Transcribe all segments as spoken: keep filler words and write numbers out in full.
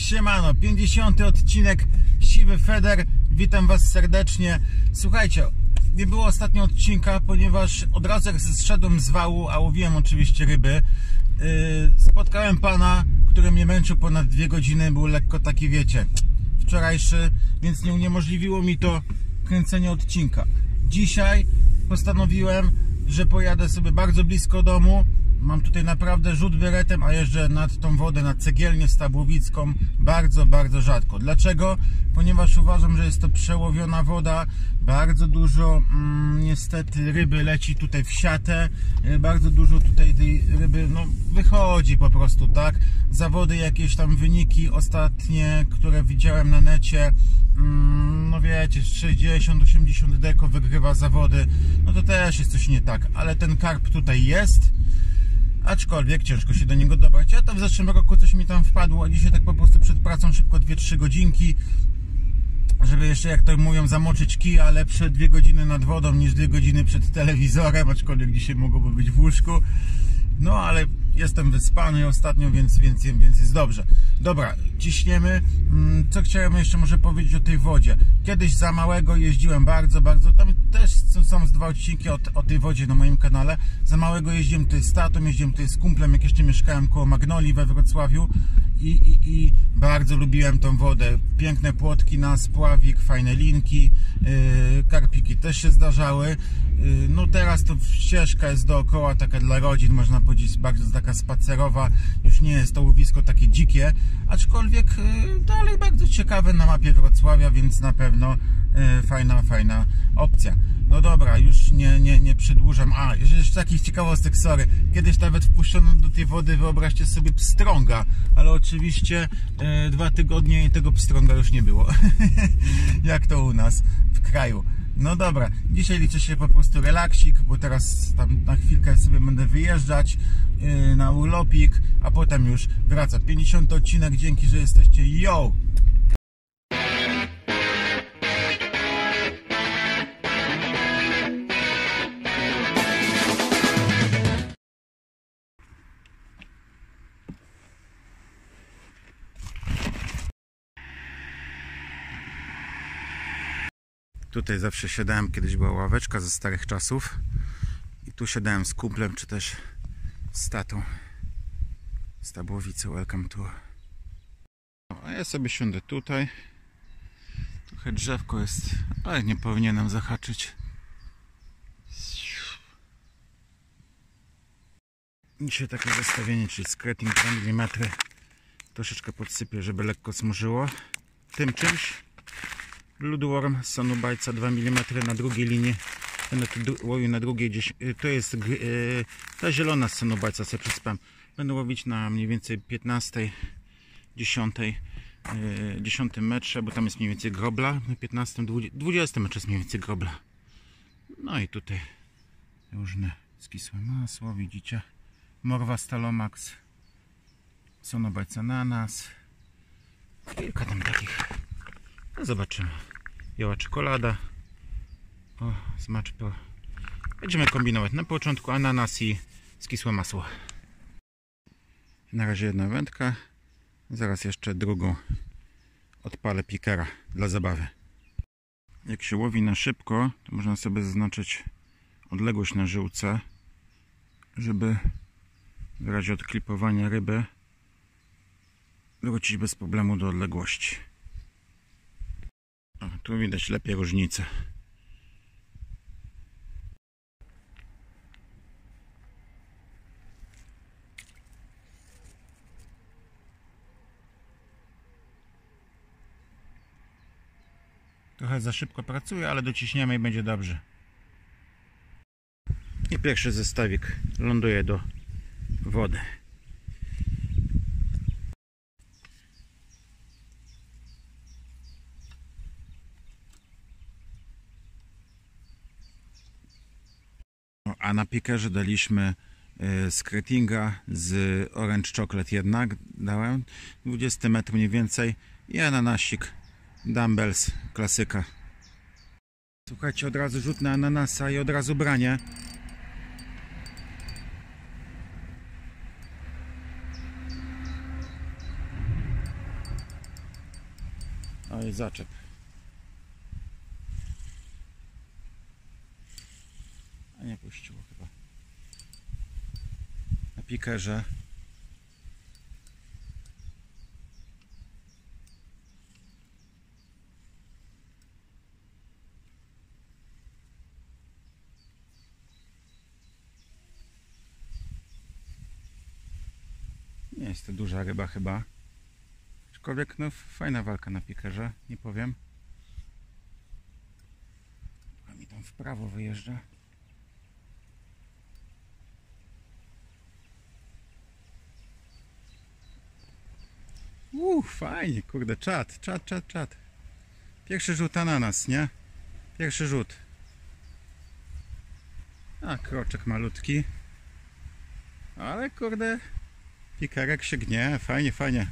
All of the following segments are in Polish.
Siemano, pięćdziesiąty odcinek Siwy Feder. Witam was serdecznie. Słuchajcie, nie było ostatnio odcinka, ponieważ od razu jak zszedłem z wału, a łowiłem oczywiście ryby, yy, spotkałem pana, który mnie męczył ponad dwie godziny. Był lekko taki, wiecie, wczorajszy, więc nie uniemożliwiło mi to kręcenie odcinka. Dzisiaj postanowiłem, że pojadę sobie bardzo blisko domu. Mam tutaj naprawdę rzut beretem, a jeżdżę nad tą wodę, nad Cegielnię Stabłowicką bardzo, bardzo rzadko. Dlaczego? Ponieważ uważam, że jest to przełowiona woda. Bardzo dużo mm, niestety ryby leci tutaj w siatę. Bardzo dużo tutaj tej ryby no, wychodzi po prostu, tak? Zawody, jakieś tam wyniki ostatnie, które widziałem na necie, mm, no wiecie, sześćdziesiąt osiemdziesiąt deko wygrywa zawody. No to też jest coś nie tak, ale ten karp tutaj jest. Aczkolwiek ciężko się do niego dobrać. Ja to w zeszłym roku coś mi tam wpadło, a dzisiaj tak po prostu przed pracą szybko dwie trzy godzinki, żeby jeszcze, jak to mówią, zamoczyć kij, a lepsze dwie godziny nad wodą niż dwie godziny przed telewizorem, aczkolwiek dzisiaj mogłoby być w łóżku. No ale jestem wyspany ostatnio, więc, więc, więc jest dobrze. Dobra, ciśniemy. Co chciałem jeszcze może powiedzieć o tej wodzie. Kiedyś za małego jeździłem bardzo, bardzo. Tam też są z dwa odcinki o, o tej wodzie na moim kanale. Za małego jeździłem tutaj z tatą, jeździłem tutaj z kumplem, jak jeszcze mieszkałem koło Magnolii we Wrocławiu. I, i, i bardzo lubiłem tą wodę. Piękne płotki na spławik, fajne linki, yy, karpiki też się zdarzały. Yy, no teraz to ścieżka jest dookoła, taka dla rodzin, można powiedzieć, bardzo taka spacerowa. Już nie jest to łowisko takie dzikie, aczkolwiek yy, dalej bardzo ciekawe na mapie Wrocławia, więc na pewno yy, fajna, fajna opcja. No dobra, już nie, nie, nie przedłużam. A, jeszcze takich ciekawostek, sorry. Kiedyś nawet wpuszczono do tej wody, wyobraźcie sobie, pstrąga, ale oczywiście e, dwa tygodnie i tego pstrąga już nie było. Jak to u nas w kraju. No dobra, dzisiaj liczy się po prostu relaksik, bo teraz tam na chwilkę sobie będę wyjeżdżać e, na urlopik, a potem już wraca. pięćdziesiąty odcinek, dzięki, że jesteście. Yo! Tutaj zawsze siadałem, kiedyś była ławeczka ze starych czasów i tu siadałem z kumplem, czy też z tatą. Stabłowice, welcome to. A ja sobie siądę tutaj. Trochę drzewko jest, ale nie powinienem zahaczyć. Dzisiaj takie zestawienie, czyli skretting dwa milimetry. Troszeczkę podsypię, żeby lekko smużyło. Tym czymś Bloodworm z Sonobajca dwa milimetry na drugiej linii. Będę tu łowił na drugiej gdzieś. To jest yy, ta zielona z Sonobajca, sobie przyspam. Będę łowić na mniej więcej piętnastej, dziesiątej, yy, dziesiątym metrze, bo tam jest mniej więcej grobla. Na piętnastym, dwudziestym metrze jest mniej więcej grobla. No i tutaj różne skisłe masło, widzicie. Morwa Stalomax, Sonobajca Ananas. Kilka tam takich. No zobaczymy. Biała czekolada. O, Smacz Pro. Będziemy kombinować. Na początku ananas i skisłe masło. Na razie jedna wędka. Zaraz jeszcze drugą odpalę pikera dla zabawy. Jak się łowi na szybko, to można sobie zaznaczyć odległość na żyłce, żeby w razie odklipowania ryby wrócić bez problemu do odległości. O, tu widać lepiej różnicę. Trochę za szybko pracuje, ale dociśniemy i będzie dobrze. I pierwszy zestawik ląduje do wody. A na piekerze daliśmy y, skrettinga z Orange Chocolate jednak. Dałem dwadzieścia metrów mniej więcej i ananasik Dumbbells, klasyka. Słuchajcie, od razu rzut na ananasa i od razu branie. Oj, zaczep. A nie puściło chyba. Na pikerze. Nie jest to duża ryba chyba. Aczkolwiek no fajna walka na pikerze, nie powiem. A mi tam w prawo wyjeżdża. Uuu, fajnie, kurde, czad, czad, czad, czad. Pierwszy rzut ananas, nie? Pierwszy rzut. A, kroczek malutki. Ale kurde, pikerek się gnie, fajnie, fajnie.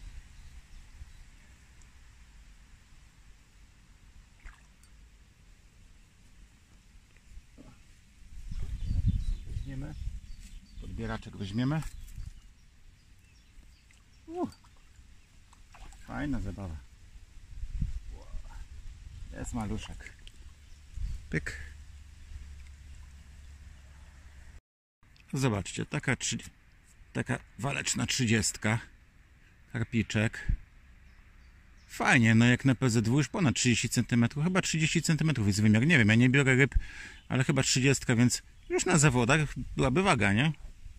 Weźmiemy. Podbieraczek weźmiemy. Uh, fajna zabawa. Jest maluszek. Pyk. Zobaczcie, taka, trzy, taka waleczna trzydziestka. Karpiczek. Fajnie, no jak na P Z W już ponad trzydzieści centymetrów. Chyba trzydzieści centymetrów jest wymiar. Nie wiem, ja nie biorę ryb, ale chyba trzydzieści, więc już na zawodach byłaby waga, nie?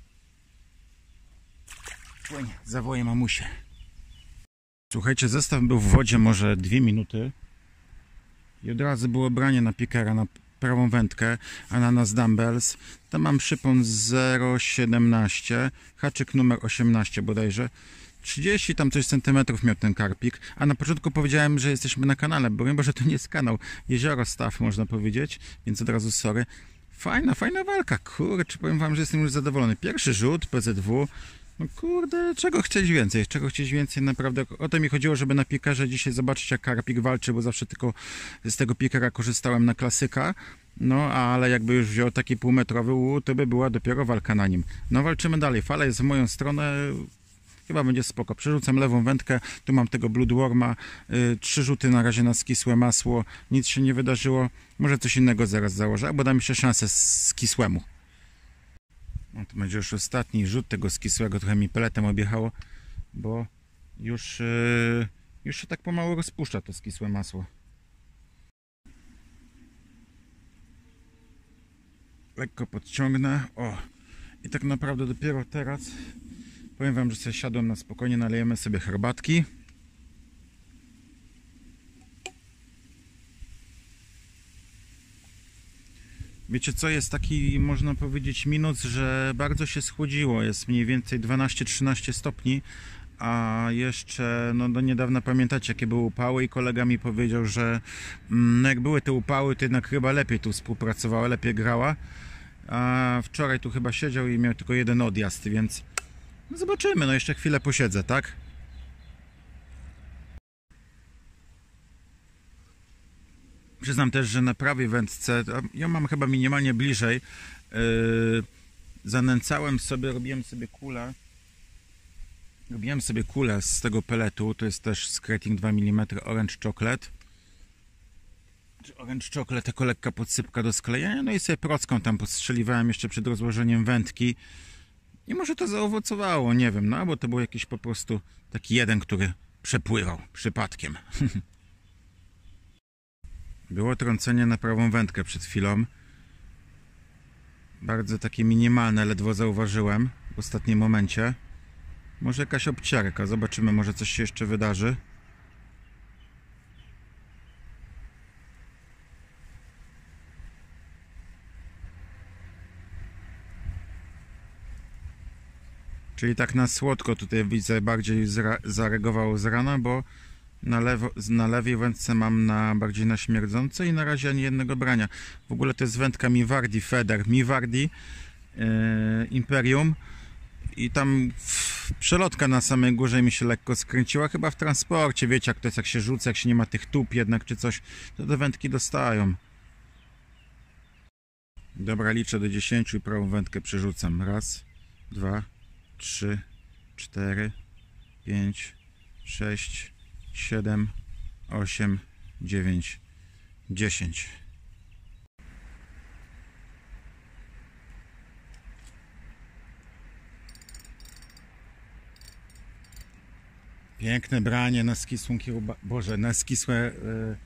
Płyń, zawoję mamusię. Słuchajcie, zestaw był w wodzie może dwie minuty. I od razu było branie na pikera na prawą wędkę, ananas dumbbells. Tam mam szypon zero siedemnaście, haczyk numer osiemnaście bodajże. trzydzieści tam coś centymetrów miał ten karpik, a na początku powiedziałem, że jesteśmy na kanale, bo że to nie jest kanał, jezioro Staw można powiedzieć, więc od razu sorry. Fajna, fajna walka, kurczę, powiem wam, że jestem już zadowolony. Pierwszy rzut, P Z W, no kurde, czego chcieć więcej, czego chcieć więcej, naprawdę o to mi chodziło, żeby na pikerze dzisiaj zobaczyć, jak karpik walczy, bo zawsze tylko z tego pikera korzystałem na klasyka, no ale jakby już wziął taki półmetrowy łu, to by była dopiero walka na nim. No walczymy dalej, fala jest w moją stronę, chyba będzie spoko. Przerzucam lewą wędkę, tu mam tego Bloodworma, yy, trzy rzuty na razie na skisłe masło, nic się nie wydarzyło, może coś innego zaraz założę, albo dam jeszcze szansę skisłemu. No to będzie już ostatni rzut tego skisłego, trochę mi peletem objechało, bo już, yy, już się tak pomału rozpuszcza to skisłe masło. Lekko podciągnę, o, i tak naprawdę dopiero teraz powiem wam, że sobie siadłem na spokojnie, nalejemy sobie herbatki. Wiecie co, jest taki, można powiedzieć, minus, że bardzo się schłodziło, jest mniej więcej dwanaście trzynaście stopni, a jeszcze no do niedawna pamiętacie, jakie były upały i kolega mi powiedział, że no jak były te upały, to jednak chyba lepiej tu współpracowała, lepiej grała, a wczoraj tu chyba siedział i miał tylko jeden odjazd, więc no zobaczymy, no jeszcze chwilę posiedzę, tak? Przyznam też, że na prawej wędce, ja mam chyba minimalnie bliżej, yy, zanęcałem sobie, robiłem sobie kulę, robiłem sobie kulę z tego peletu, to jest też Skretting dwa milimetry Orange Chocolate. Orange Chocolate, jako lekka podsypka do sklejenia, no i sobie procką tam postrzeliwałem jeszcze przed rozłożeniem wędki. I może to zaowocowało, nie wiem, no albo to był jakiś po prostu taki jeden, który przepływał przypadkiem. Było trącenie na prawą wędkę przed chwilą. Bardzo takie minimalne, ledwo zauważyłem w ostatnim momencie. Może jakaś obciarka, zobaczymy, może coś się jeszcze wydarzy. Czyli tak na słodko tutaj widzę, bardziej zareagowało z rana, bo na, lewo, na lewej wędce mam na bardziej na śmierdzące i na razie ani jednego brania. W ogóle to jest wędka Miwardi Feder, Miwardi yy, Imperium i tam przelotka na samej górze mi się lekko skręciła, chyba w transporcie, wiecie jak to jest, jak się rzuca, jak się nie ma tych tup jednak czy coś, to te wędki dostają. Dobra, liczę do dziesięciu i prawą wędkę przerzucam. Raz, dwa, trzy, cztery, pięć, sześć, siedem, osiem, dziewięć, dziesięć. Piękne branie na skisłą kiełbasę. Boże, na skisłe yy...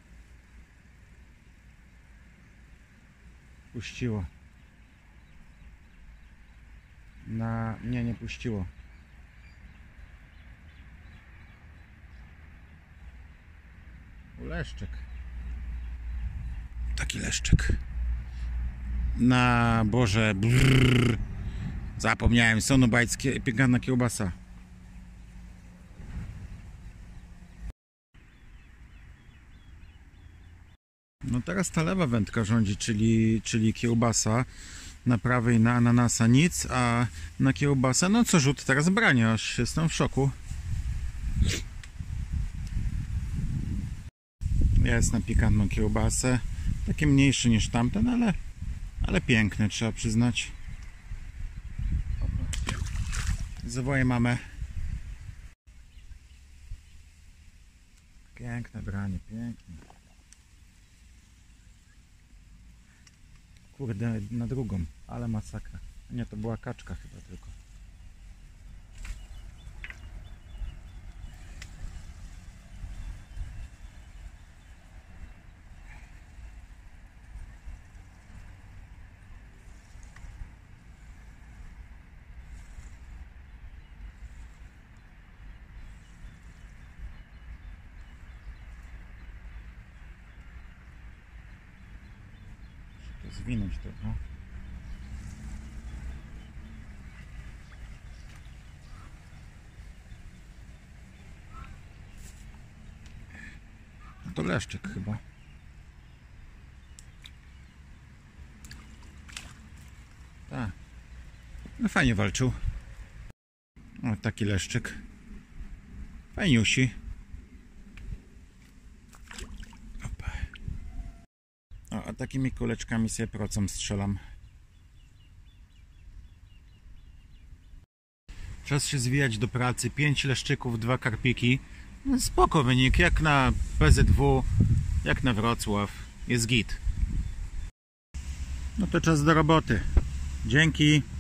puściło. Na... nie, nie puściło. Leszczyk. Taki leszczyk. Na... Boże, brrr. Zapomniałem, sonobajskie, pikantna kiełbasa. No teraz ta lewa wędka rządzi, czyli, czyli kiełbasa. Na prawej na ananasa nic, a na kiełbasę, no co rzut teraz branie, aż jestem w szoku. Jest na pikantną kiełbasę. Takie mniejsze niż tamten, ale, ale piękne, trzeba przyznać. Zawoję mamę. Piękne branie, piękne. Kurde, na drugą, ale masakra. Nie, to była kaczka chyba tylko. Zwinąć to, no. No to leszczyk chyba. Tak. No fajnie walczył. O, taki leszczyk. Fajniusi. O, a takimi kuleczkami sobie procem strzelam. Czas się zwijać do pracy. Pięć leszczyków, dwa karpiki. No, spoko wynik, jak na P Z W, jak na Wrocław. Jest git. No to czas do roboty. Dzięki.